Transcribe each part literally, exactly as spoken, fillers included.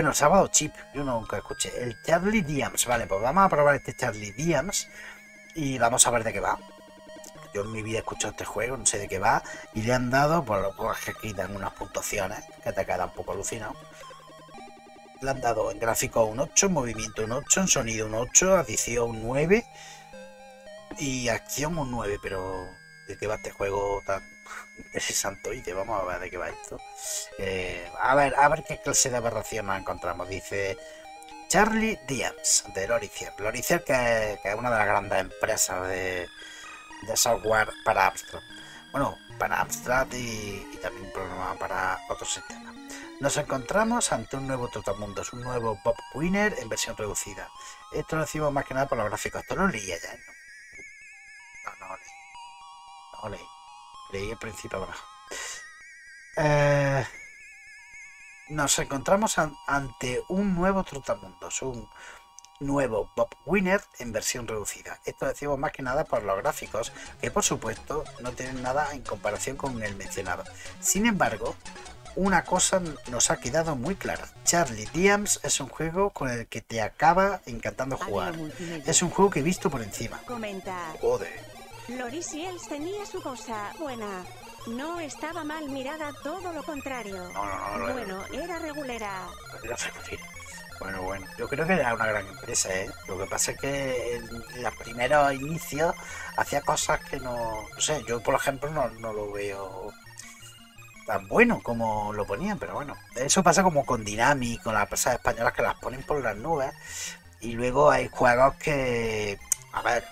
que nos ha dado chip. Yo nunca escuché. El Charlie Diams. Vale, pues vamos a probar este Charlie Diams y vamos a ver de qué va. Yo en mi vida he escuchado este juego, no sé de qué va, y le han dado, por lo cual que aquí dan unas puntuaciones, que te queda un poco alucinado. Le han dado en gráfico un ocho, en movimiento un ocho, en sonido un ocho, adición un nueve y acción un nueve, pero ¿de qué va este juego tan interesante? Vamos a ver de qué va esto. Eh, a ver, a ver qué clase de aberración nos encontramos. Dice Charlie Diams de Loricier. Loricier que, que es una de las grandes empresas de de software para Amstrad. Bueno, para Amstrad y, y también programa para otros sistemas. Nos encontramos ante un nuevo Trotamundos, un nuevo Bob Winner en versión reducida. Esto lo decimos más que nada por los gráficos. Esto lo leí ya, ¿no? No, no leí. No leí. Leí el principio abajo. Eh, nos encontramos an ante un nuevo Trotamundos, un nuevo Bob Winner en versión reducida. Esto decimos más que nada por los gráficos, que por supuesto no tienen nada en comparación con el mencionado. Sin embargo, una cosa nos ha quedado muy clara. Charlie Diams es un juego con el que te acaba encantando jugar. Es un juego que he visto por encima. Comentar. Joder. Loriciels tenía su cosa buena. No estaba mal mirada, todo lo contrario. No, no, no, no, bueno, era regulera. Era regulera. Bueno, bueno, yo creo que era una gran empresa, ¿eh? Lo que pasa es que en los primeros inicios hacía cosas que no... No sé, yo por ejemplo no, no lo veo tan bueno como lo ponían, pero bueno. Eso pasa como con Dynamic, con las empresas españolas que las ponen por las nubes. Y luego hay juegos que... A ver...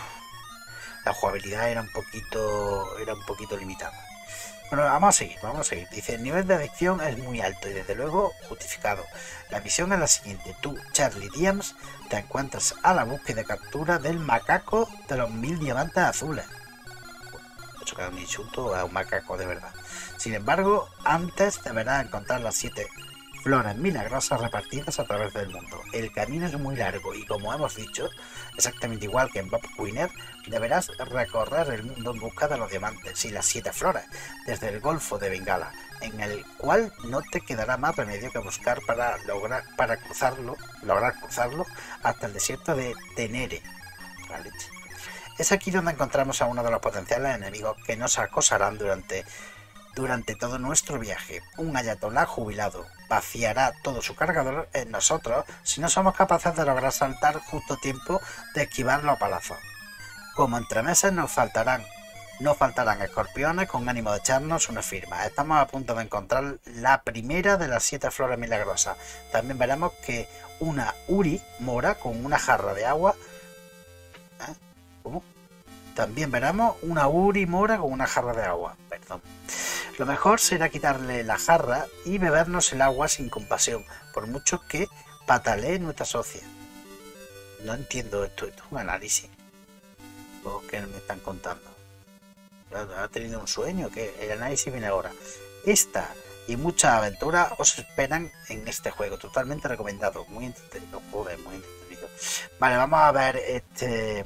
La jugabilidad era un poquito... Era un poquito limitada. Bueno, vamos a seguir, vamos a seguir. Dice, el nivel de adicción es muy alto y desde luego justificado. La misión es la siguiente. Tú, Charlie Diams, te encuentras a la búsqueda y captura del macaco de los mil diamantes azules. Eso que es un insulto a un macaco de verdad. Sin embargo, antes deberás encontrar las siete flores milagrosas repartidas a través del mundo. El camino es muy largo y, como hemos dicho, exactamente igual que en Bob Winner, deberás recorrer el mundo en busca de los diamantes y las siete flores, desde el Golfo de Bengala, en el cual no te quedará más remedio que buscar para lograr para cruzarlo, lograr cruzarlo hasta el desierto de Tenere. La leche. Es aquí donde encontramos a uno de los potenciales enemigos que nos acosarán durante Durante todo nuestro viaje. Un ayatolá jubilado vaciará todo su cargador en nosotros si no somos capaces de lograr saltar justo a tiempo de esquivar los palazos. Como entremeses nos faltarán, no faltarán escorpiones con ánimo de echarnos una firma. Estamos a punto de encontrar la primera de las siete flores milagrosas. También veremos que una Uri mora con una jarra de agua. ¿Eh? ¿Cómo? También veremos una Uri mora con una jarra de agua. Perdón. Lo mejor será quitarle la jarra y bebernos el agua sin compasión, por mucho que patalee nuestra socia. No entiendo esto, esto es un análisis. Lo que me están contando. ¿Ha tenido un sueño? Que el análisis viene ahora. Esta y muchas aventuras os esperan en este juego. Totalmente recomendado. Muy entretenido. Joder, muy entretenido. Vale, vamos a ver este...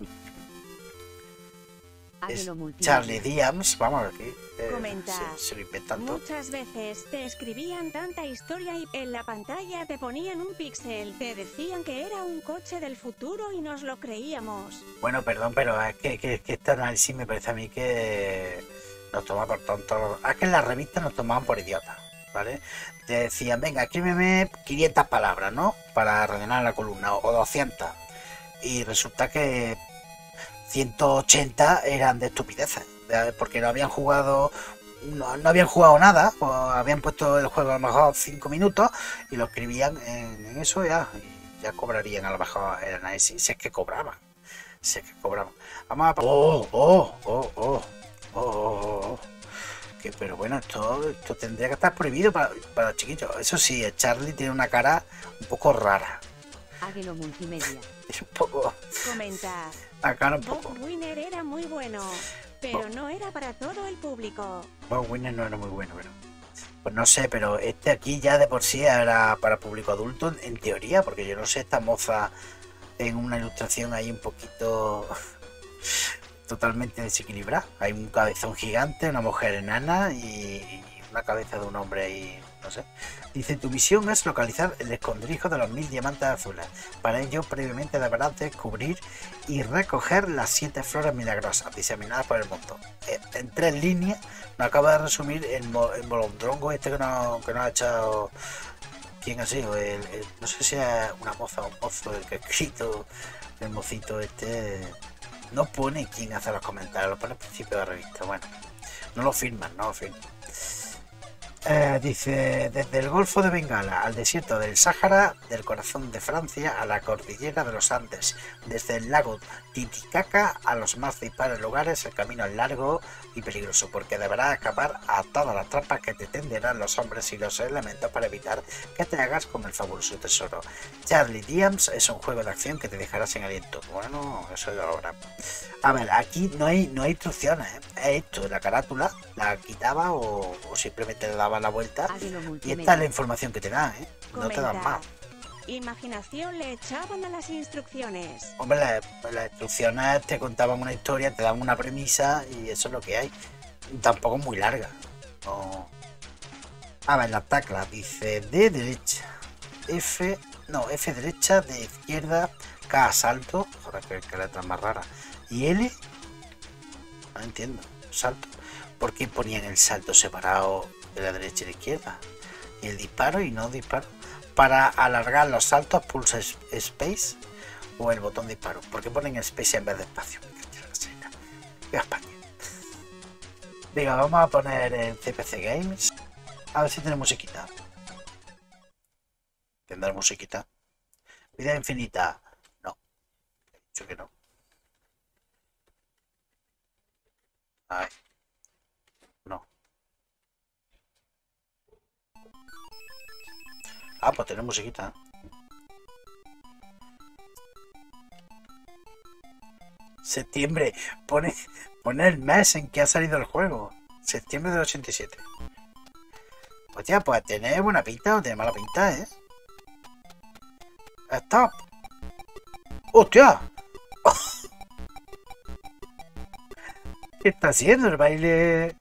Es Charlie Diams, vamos a ver aquí. Eh, Comentar. se, se lo inventan todo. Muchas veces te escribían tanta historia y en la pantalla te ponían un píxel. Te decían que era un coche del futuro y nos lo creíamos. Bueno, perdón, pero es que, que, que este análisis me parece a mí que nos toma por tontos. Es que en las revistas nos tomaban por idiotas, ¿vale? Te decían, venga, escríbeme quinientas palabras, ¿no? Para rellenar la columna, o doscientas. Y resulta que ciento ochenta eran de estupideces, porque no habían jugado no, no habían jugado nada, o habían puesto el juego a lo mejor cinco minutos y lo escribían en, en eso ya, y ya cobrarían a lo mejor el análisis, si es que cobraban, si es que cobraban. Vamos a... ¡Oh, oh, oh, oh, oh, oh, oh! Que, pero bueno, esto, esto tendría que estar prohibido para, para los chiquitos. Eso sí, el Charlie tiene una cara un poco rara. Águilo Multimedia. Es un poco... Comentar. Acá un poco. Bob Winner era muy bueno, pero Bob. no era para todo el público. Bob Winner no era muy bueno, pero... Pues no sé, pero este aquí ya de por sí era para público adulto, en teoría, porque yo no sé, esta moza en una ilustración ahí un poquito... totalmente desequilibrada. Hay un cabezón gigante, una mujer enana y una cabeza de un hombre ahí, no sé. Dice, tu misión es localizar el escondrijo de los mil diamantes azules. Para ello, previamente deberás descubrir y recoger las siete flores milagrosas diseminadas por el mundo. En tres líneas nos acaba de resumir el, mo el molondrongo este que nos, que nos ha echado... ¿Quién ha sido? El, el, no sé si es una moza o un mozo el que ha escrito, el mocito este... No pone quién hace los comentarios, lo pone al principio de la revista. Bueno, no lo firman, no lo firman. Eh, dice, desde el Golfo de Bengala al desierto del Sáhara, del corazón de Francia a la cordillera de los Andes, desde el lago Titicaca a los más dispares lugares, el camino es largo y peligroso, porque deberás escapar a todas las trampas que te tenderán los hombres y los elementos para evitar que te hagas con el fabuloso tesoro. Charlie Diams es un juego de acción que te dejará sin aliento. Bueno, eso ya lo verán. A ver, aquí no hay, no hay instrucciones, ¿eh? Es esto, la carátula, la quitaba o, o simplemente le daba la vuelta y esta es la información que te dan, ¿eh? No te dan más. Imaginación le echaban a las instrucciones. Hombre, las, las instrucciones te contaban una historia, te dan una premisa y eso es lo que hay. Tampoco es muy larga. No. A ver, las teclas, dice de derecha, F, no, F derecha, de izquierda, K salto, joder, que, que letra más rara, y L, no entiendo, salto. ¿Por qué ponían el salto separado de la derecha y la izquierda? Y el disparo y no disparo. Para alargar los saltos pulsa Space o el botón disparo. ¿Por qué ponen Space en vez de espacio? Viva España. Venga, vamos a poner el C P C Games. A ver si tiene musiquita. ¿Tendrá musiquita? Vida infinita. No. He dicho que no. Ay. No. Ah, pues tiene musiquita. Septiembre. Pone, pone el mes en que ha salido el juego. Septiembre del ochenta y siete. Hostia, pues tiene buena pinta o tiene mala pinta, ¿eh? Stop. ¡Hostia! ¿Qué está haciendo el baile?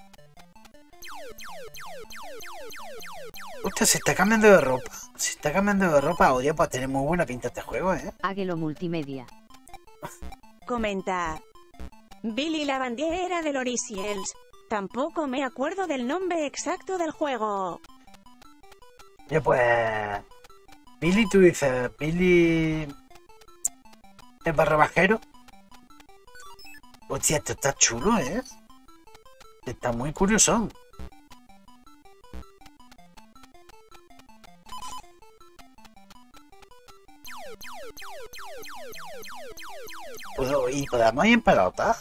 Hostia, se está cambiando de ropa. Se está cambiando de ropa. Oye, pues tiene muy buena pinta este juego, ¿eh? Águelo Multimedia. Comenta. Billy la bandiera de Lorisiels. Tampoco me acuerdo del nombre exacto del juego. Oye, pues... Billy, tú dices... Billy... ¿El barro bajero? Hostia, esto está chulo, ¿eh? Está muy curioso. ¿Puedo, ¿Y podemos ir en pelota?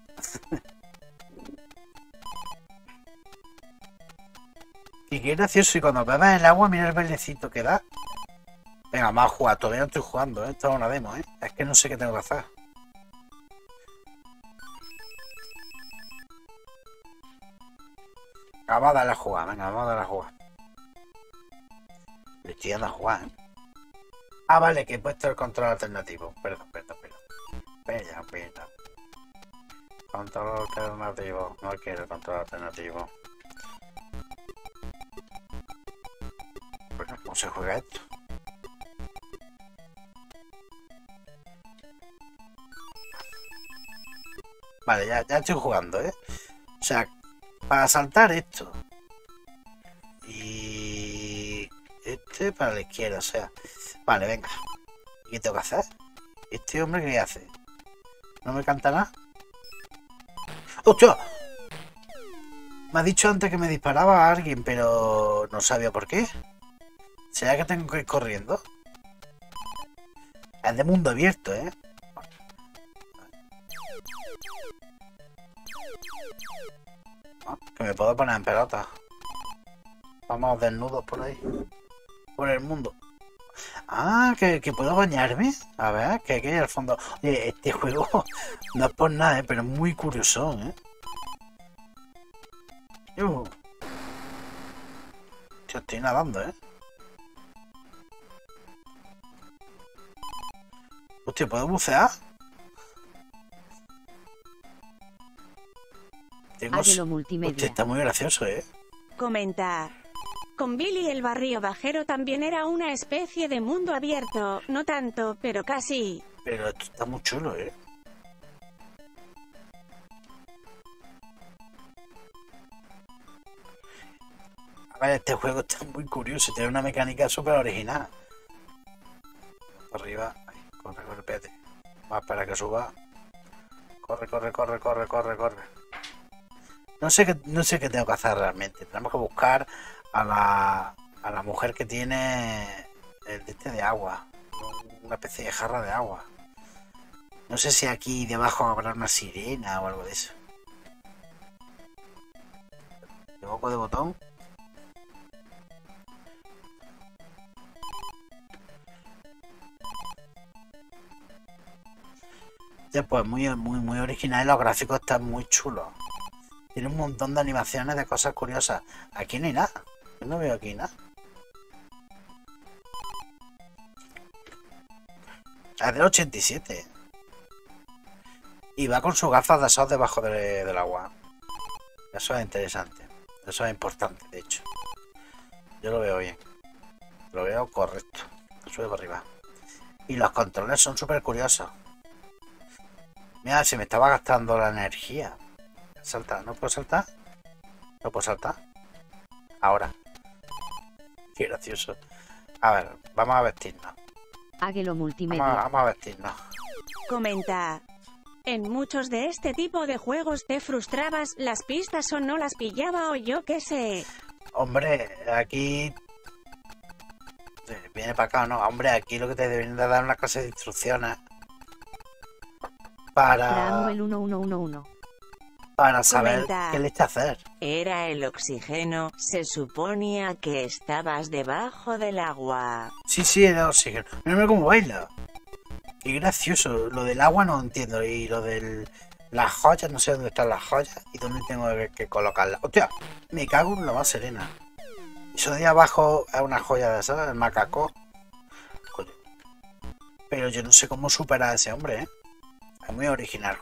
Y qué gracioso, y cuando bebas el agua, mira el bailecito que da. Venga, vamos a jugar, todavía no estoy jugando, ¿eh? Esto es una demo, ¿eh? Es que no sé qué tengo que hacer. Vamos a darle a jugar, venga, vamos a darle a jugar. Le estoy dando a jugar, ¿eh? Ah, vale, que he puesto el control alternativo. Perdón, perdón, perdón. Perdón, perdón. Control alternativo. No quiero control alternativo. Bueno, ¿cómo se juega esto? Vale, ya, ya estoy jugando, ¿eh? O sea, para saltar esto. Y... este para la izquierda, o sea... Vale, venga. ¿Y qué tengo que hacer? ¿Este hombre qué hace? ¿No me canta nada? ¡Hostia! Me ha dicho antes que me disparaba a alguien, pero no sabía por qué. ¿Será que tengo que ir corriendo? Es de mundo abierto, ¿eh? Ah, que me puedo poner en pelota. Vamos desnudos por ahí. Por el mundo. Ah, que, que puedo bañarme. A ver, que aquí al fondo. Oye, este juego no es por nada, ¿eh? Pero es muy curioso, ¿eh? Uh. Yo estoy nadando, ¿eh? Hostia, ¿puedo bucear? Tengo... Águelo Multimedia. Hostia, está muy gracioso, ¿eh? Comenta. Con Billy el barrio bajero también era una especie de mundo abierto, no tanto, pero casi. Pero esto está muy chulo, ¿eh? A ver, este juego está muy curioso, tiene una mecánica súper original. Por arriba, ahí, corre, corre, espérate. Más para que suba. Corre, corre, corre, corre, corre, corre. No sé qué, no sé qué tengo que hacer realmente. Tenemos que buscar a la, a la mujer que tiene el de este de agua. Una especie de jarra de agua. No sé si aquí debajo habrá una sirena o algo de eso. ¿Me equivoco de botón? Ya, pues muy, muy, muy original y los gráficos están muy chulos. Tiene un montón de animaciones de cosas curiosas. Aquí no hay nada. Yo no veo aquí nada. Es del ochenta y siete. Y va con sus gafas de sol debajo de, del agua. Eso es interesante. Eso es importante, de hecho. Yo lo veo bien. Lo veo correcto. Sube para arriba. Y los controles son súper curiosos. Mira, se me estaba gastando la energía. Salta, ¿no puedo saltar? ¿No puedo saltar? Ahora. Qué gracioso. A ver, vamos a vestirnos. Águelo multimedia. Vamos a, vamos a vestirnos. Comenta. En muchos de este tipo de juegos te frustrabas, las pistas o no las pillaba o yo qué sé. Hombre, aquí... Viene para acá, ¿no? Hombre, aquí lo que te deben de dar una clase de instrucciones. Para... el uno uno uno uno. Para saber Comenta. qué le está hacer. Era el oxígeno, se suponía que estabas debajo del agua. Sí, sí, era oxígeno. Mira, mira cómo baila. Qué gracioso. Lo del agua no entiendo. Y lo de las joyas, no sé dónde están las joyas y dónde tengo que, que colocarlas. Hostia, me cago en la más serena. Eso de abajo es una joya de esas, el macaco. Coño. Pero yo no sé cómo superar a ese hombre, ¿eh? Es muy original.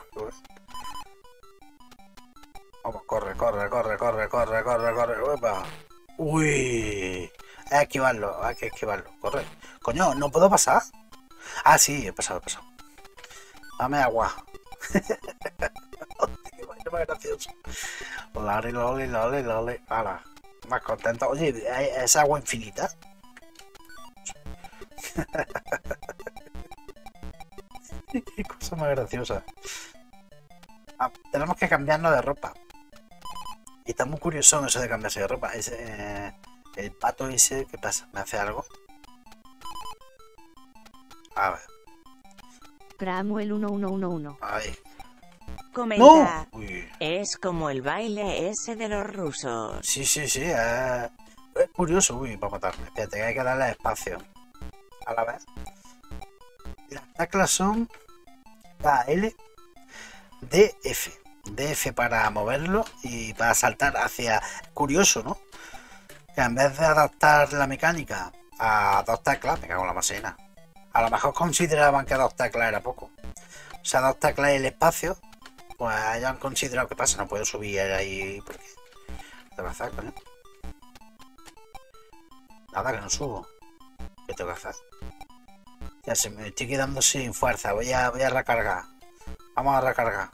Vamos, corre, corre, corre, corre, corre, corre, corre. Uepa. Uy. Hay que esquivarlo, hay que esquivarlo. Corre. Coño, ¿no puedo pasar? Ah, sí, he pasado, he pasado. Dame agua. Hostia, qué vaina más gracioso. Loli, loli, loli, loli. Hala. Más contento. Oye, ¿es agua infinita? Qué cosa más graciosa. Ah, tenemos que cambiarnos de ropa. Y está muy curioso eso de cambiarse de ropa. Ese, eh, el pato ese, ¿qué pasa? ¿Me hace algo? A ver. Cramuel uno uno uno uno. Ahí. Comenta. ¡No! Uy. Es como el baile ese de los rusos. Sí, sí, sí. Eh, es curioso. Uy, para matarme. Espérate, que hay que darle espacio. A la vez. Las teclas son A, L, D, F. D, F para moverlo y para saltar hacia... Curioso, ¿no? Que en vez de adaptar la mecánica a dos teclas, me cago en la masena. A lo mejor consideraban que dos teclas era poco. O sea, dos teclas y el espacio, pues hayan considerado que pasa, no puedo subir ahí. ¿Por qué? ¿Qué tengo que hacer, coño? Nada, que no subo. ¿Qué tengo que hacer? Ya se me estoy quedando sin fuerza. Voy a, voy a recargar. Vamos a recargar.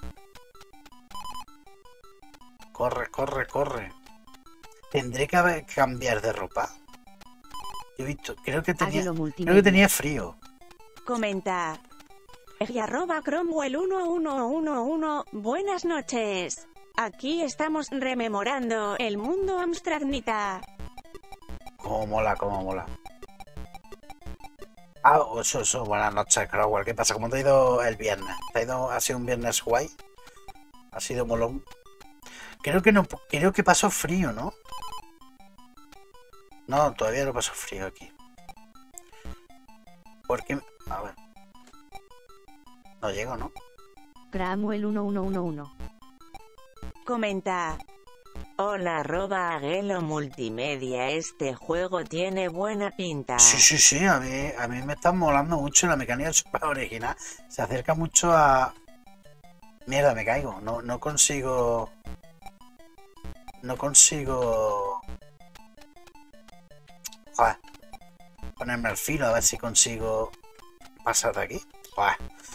Corre, corre, corre. Tendré que haber- cambiar de ropa. Yo he visto, creo que tenía, Águelo creo multimedia. que tenía frío. Comenta. Y arroba Cromwell uno uno uno uno. Buenas noches. Aquí estamos rememorando el mundo Amstradnita. Cómo mola, cómo mola. Ah, eso, eso. Buenas noches, Crowell. ¿Qué pasa? ¿Cómo te ha ido el viernes? ¿Te ha ido, ha sido un viernes guay? ¿Ha sido molón? Creo que no, creo que pasó frío, ¿no? No, todavía no pasó frío aquí. Porque, a ver. No llego, ¿no? Cramuel uno uno uno uno. Comenta. Hola arroba Aguelo Multimedia. Este juego tiene buena pinta. Sí, sí, sí, a mí, a mí me está molando mucho la mecánica super original. Se acerca mucho a... Mierda, me caigo. No, no consigo... No consigo Joder. Ponerme al filo a ver si consigo pasar de aquí. Joder.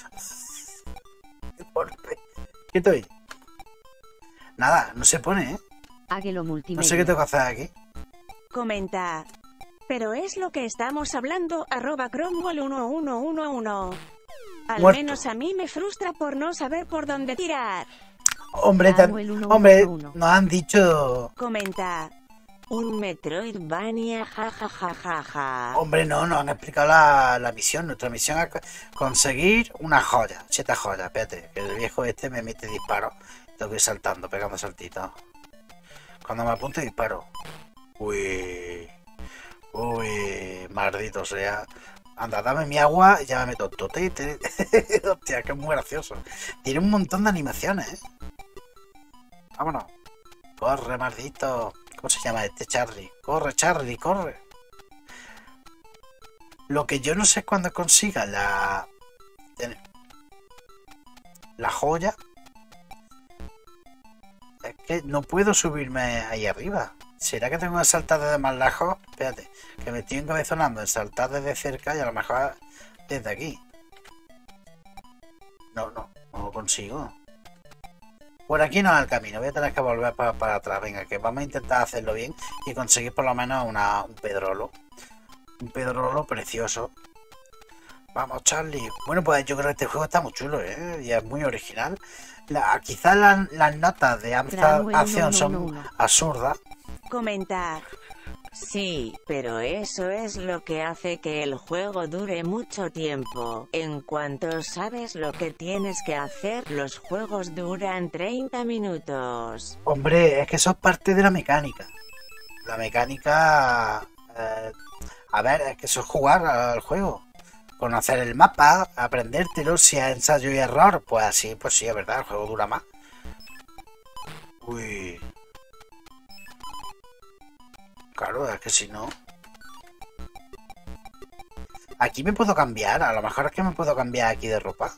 ¿Qué estoy? Nada, no se pone, ¿eh? Águelo No multimedia. sé qué tengo que hacer aquí. Comenta. Pero es lo que estamos hablando, arroba Cromwell uno uno uno uno. Al Muerto. menos a mí me frustra por no saber por dónde tirar. Hombre, tan- Samuel uno uno hombre, uno. nos han dicho... Comenta. Un Metroidvania, jajajajaja. Hombre, no, nos han explicado la, la misión. Nuestra misión es conseguir una joya. Siete joyas, espérate, que el viejo este me mete disparos. Tengo que ir saltando, pegando saltitos. Cuando me apunte disparo. Uy... Uy... Maldito sea... Anda, dame mi agua y ya me meto tote. Hostia, que es muy gracioso. Tiene un montón de animaciones, ¿eh? Vámonos. Corre, maldito. ¿Cómo se llama este Charlie? Corre, Charlie, corre. Lo que yo no sé es cuando consiga la... La joya. Es que no puedo subirme ahí arriba. ¿Será que tengo que saltar desde más lejos? Espérate, que me estoy encabezonando en saltar desde cerca y a lo mejor desde aquí. No, no, no lo consigo. Por aquí no es el camino, voy a tener que volver para, para atrás. Venga, que vamos a intentar hacerlo bien y conseguir por lo menos una, un pedrolo. Un pedrolo precioso. Vamos, Charlie. Bueno, pues yo creo que este juego está muy chulo, ¿eh? Y es muy original. La, quizás las, las notas de Amstrad Cromwell Acción uno uno son uno. absurdas. Comenta. Sí, pero eso es lo que hace que el juego dure mucho tiempo. En cuanto sabes lo que tienes que hacer, los juegos duran treinta minutos. Hombre, es que eso es parte de la mecánica. La mecánica... eh, a ver, es que eso es jugar al juego. Conocer el mapa, aprendértelo, si es ensayo y error, pues así, pues sí, es verdad, el juego dura más. Uy... Claro, es que si no... Aquí me puedo cambiar, a lo mejor es que me puedo cambiar aquí de ropa.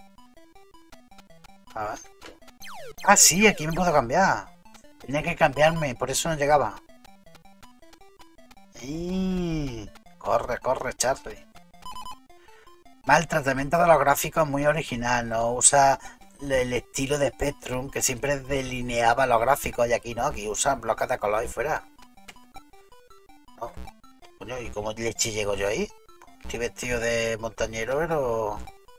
A ver. Ah, sí, aquí me puedo cambiar. Tenía que cambiarme, por eso no llegaba. Y... Corre, corre, Charlie. Va, el tratamiento de los gráficos es muy original, no usa el estilo de Spectrum que siempre delineaba los gráficos y aquí no, aquí usan bloques de color y fuera. No. Coño, ¿y cómo leche llego yo ahí? Estoy vestido de montañero, pero...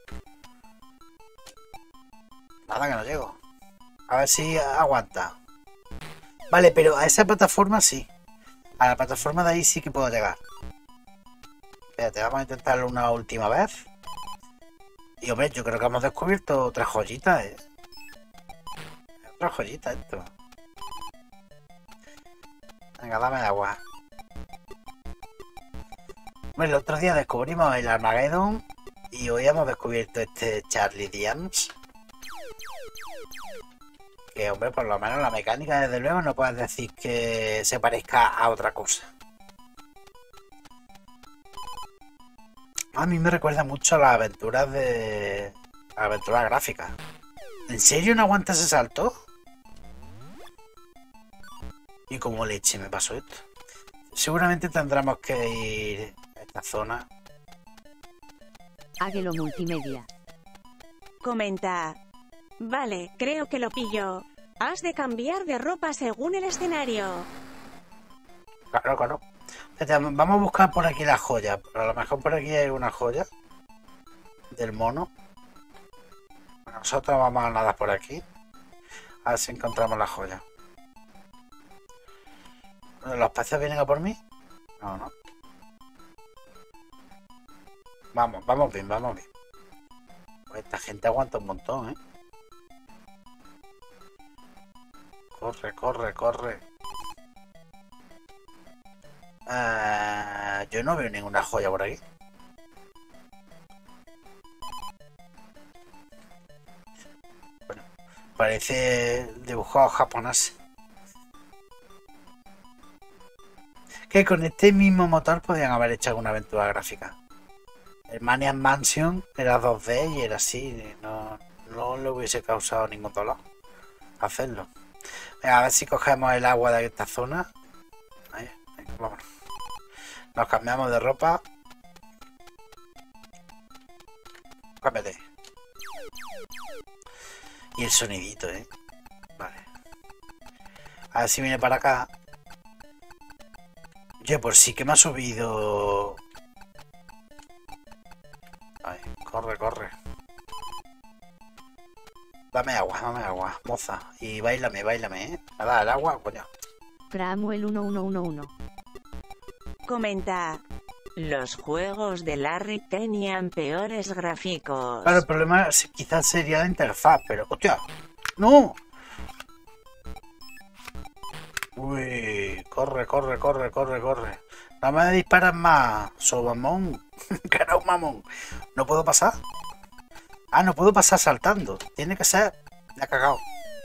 Nada, que no llego. A ver si aguanta. Vale, pero a esa plataforma sí. A la plataforma de ahí sí que puedo llegar. Espérate, vamos a intentarlo una última vez. Y hombre, yo creo que hemos descubierto otra joyita, ¿eh? Otra joyita esto. Venga, dame agua. Bueno, el otro día descubrimos el Armageddon y hoy hemos descubierto este Charlie Diams. Que, hombre, por lo menos la mecánica, desde luego, no puedes decir que se parezca a otra cosa. A mí me recuerda mucho a las aventuras de... Las aventuras gráficas. ¿En serio no aguanta ese salto? ¿Y cómo leche me pasó esto? Seguramente tendremos que ir a esta zona. Águelo multimedia. Comenta. Vale, creo que lo pillo. Has de cambiar de ropa según el escenario. Claro, claro. Vamos a buscar por aquí la joya. A lo mejor por aquí hay una joya del mono. Nosotros vamos a nadar por aquí. A ver si encontramos la joya. ¿Los peces vienen a por mí? No, no. Vamos, vamos bien, vamos bien. Pues esta gente aguanta un montón, ¿eh? Corre, corre, corre. Uh, yo no veo ninguna joya por aquí. Bueno, parece dibujado japonés. Que con este mismo motor podían haber hecho alguna aventura gráfica. El Maniac Mansion era dos D y era así. No, no le hubiese causado ningún dolor hacerlo. Venga, a ver si cogemos el agua de esta zona. Ahí, venga, vámonos. Nos cambiamos de ropa. Cámbiate. Y el sonidito, ¿eh? Vale. A ver si viene para acá. Oye, pues sí que me ha subido... Ay, corre, corre. Dame agua, dame agua, moza. Y bailame, bailame, ¿eh? Nada, el agua, coño. Cramuel uno uno uno uno. Comenta. Los juegos de Larry tenían peores gráficos. Claro, el problema es- quizás sería la interfaz, pero... ¡Hostia! ¡No! Uy, corre, corre, corre, corre, corre. No me disparas más, sobamón. Cara un mamón. ¿No puedo pasar? Ah, no puedo pasar saltando. Tiene que ser... Me ha cagado.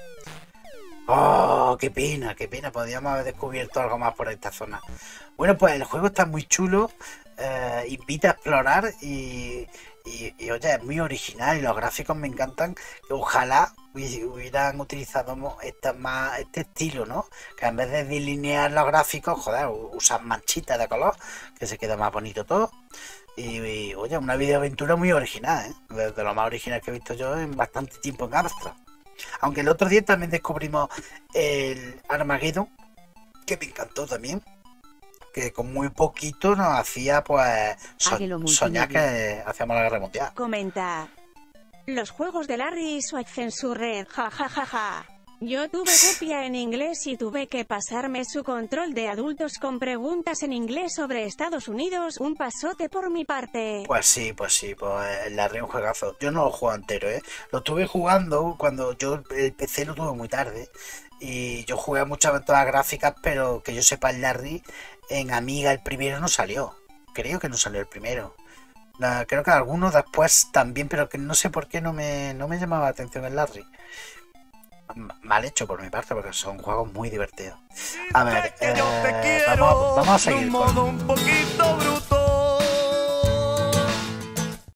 Oh, qué pena, qué pena. Podríamos haber descubierto algo más por esta zona. Bueno, pues el juego está muy chulo. eh, invita a explorar y, y, y, oye, es muy original y los gráficos me encantan. Ojalá hubi- hubieran utilizado mo- esta, más, este estilo, ¿no? Que en vez de delinear los gráficos, joder, u- usan manchitas de color, que se queda más bonito todo. Y, y, oye, una videoaventura muy original, ¿eh? De, de lo más original que he visto yo en bastante tiempo en Amstrad. Aunque el otro día también descubrimos el Armageddon, que me encantó también. Que con muy poquito nos hacía, pues, so- Águilo soñar multimedia. que hacíamos la guerra mundial. Comenta. Los juegos de Larry y su Censurred, ja ja ja ja. Yo tuve copia en inglés y tuve que pasarme su control de adultos con preguntas en inglés sobre Estados Unidos, un pasote por mi parte. Pues sí, pues sí, pues la re un juegazo. Yo no lo juego entero, ¿eh? Lo estuve jugando cuando yo el P C lo tuve muy tarde. Y yo jugué a muchas aventuras gráficas, pero que yo sepa, el Larry en Amiga el primero no salió. Creo que no salió el primero. Na- Creo que algunos después también, pero que no sé por qué no me, no me llamaba la atención el Larry. M- Mal hecho por mi parte, porque son juegos muy divertidos. A ver, Que yo te eh, quiero vamos, vamos a de un seguir modo con, un poquito